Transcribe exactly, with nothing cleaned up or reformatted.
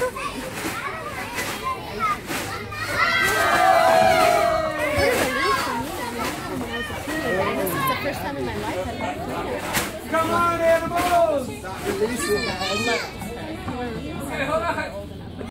First time in my life I've been cleaner. Come on, animals! I love it.